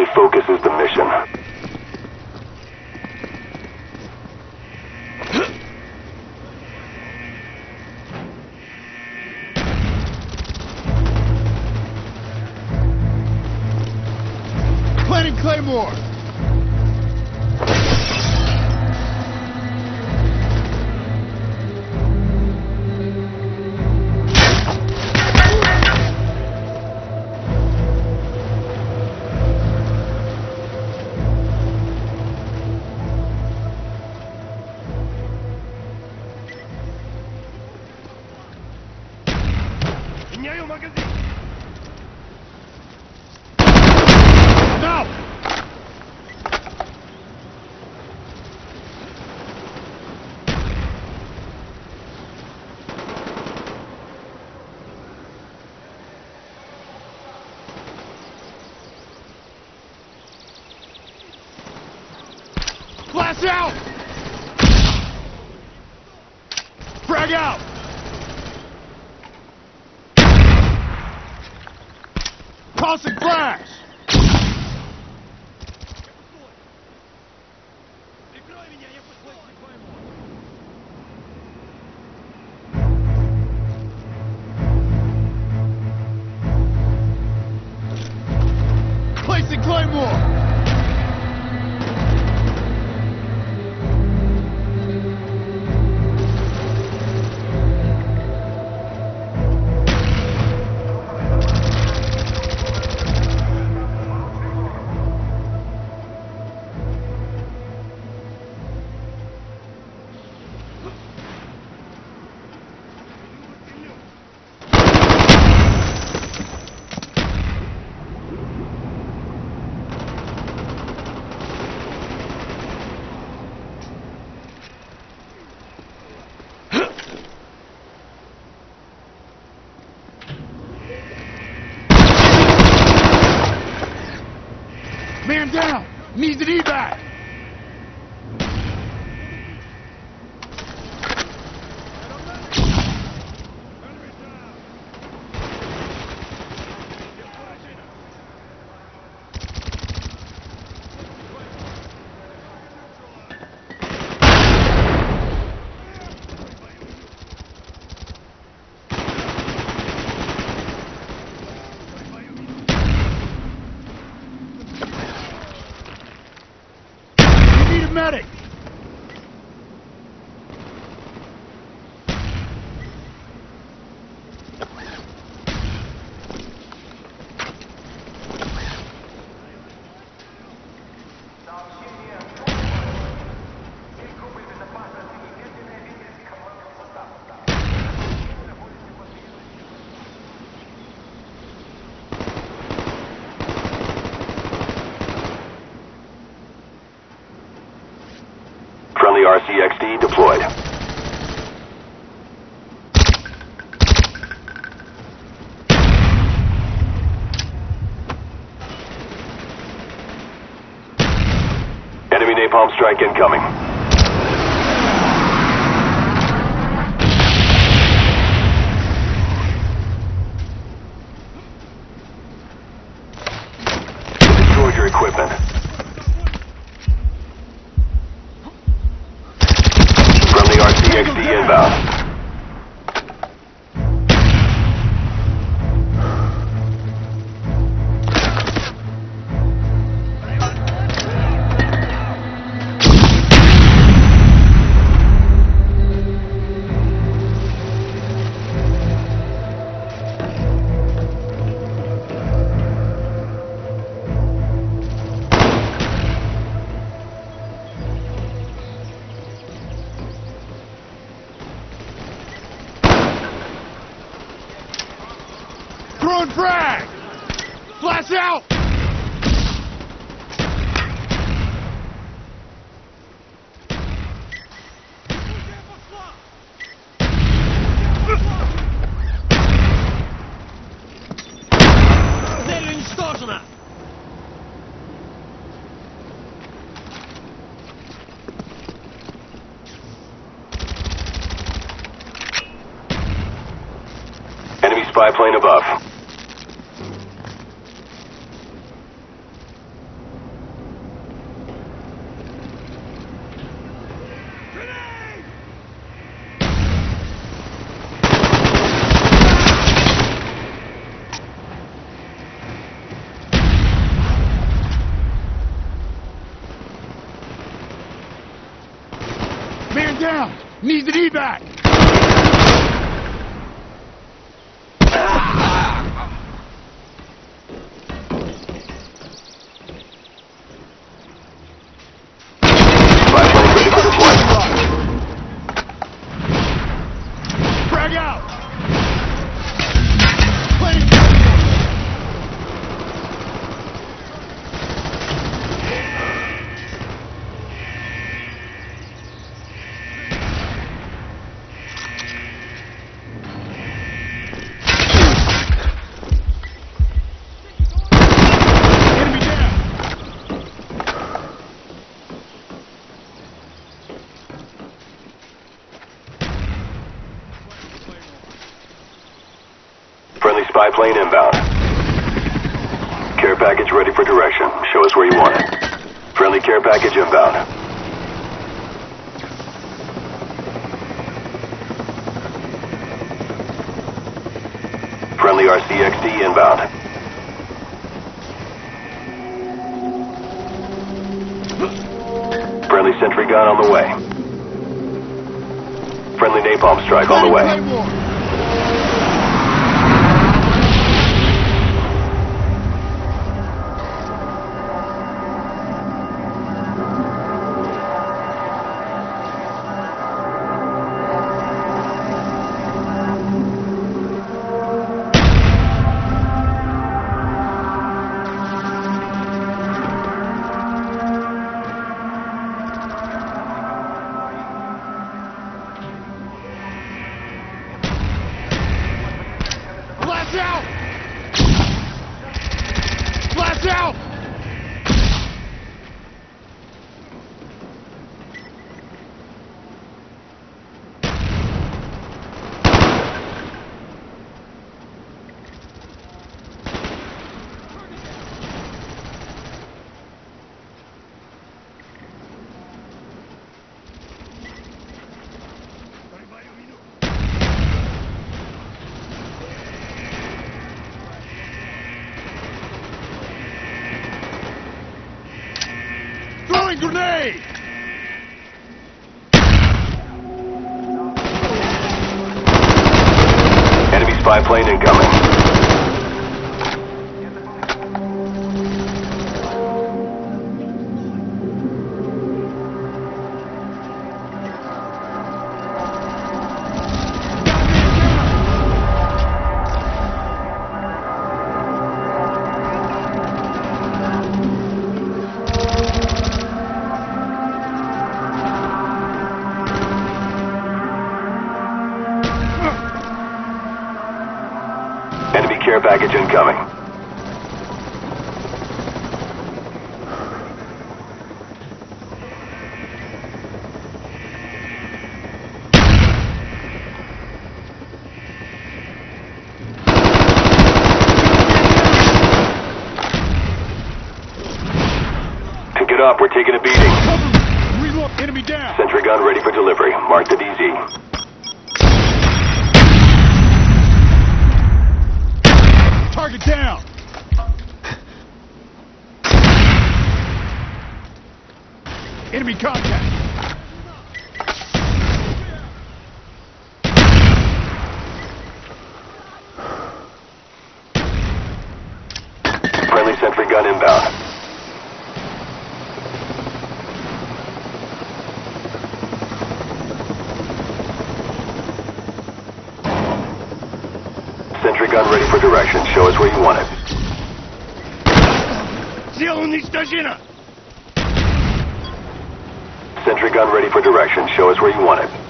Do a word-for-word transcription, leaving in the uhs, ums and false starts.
only focus is the mission. Planting Claymore! Blast out! Frag out! Tossing flash! Placing Claymore! Man down! Needs an evac! Medic! Friendly R C X D deployed. Enemy napalm strike incoming. Destroyed your equipment. R C X D inbound. Throwing frag! Blast out! Цель уничтожена! Enemy spy plane above. down! Needs an evac! Spy plane ready for deployment. Frag out! Plane down! Enemy down! Friendly spy plane inbound. Care package ready for direction. Show us where you want it. Friendly care package inbound. Friendly R C X D inbound. Friendly sentry gun on the way. Friendly napalm strike on the way. Claymore! Blast out! Blast out! Throwing grenade! Enemy spy plane incoming. Enemy care package incoming. Pick it up, we're taking a beating. Cover me! Reload! Enemy down! Sentry gun ready for delivery. Mark the D Z. Target down! Enemy contact! Friendly sentry gun inbound. Sentry gun ready for direction. Show us where you want it. Sentry gun ready for direction. Show us where you want it.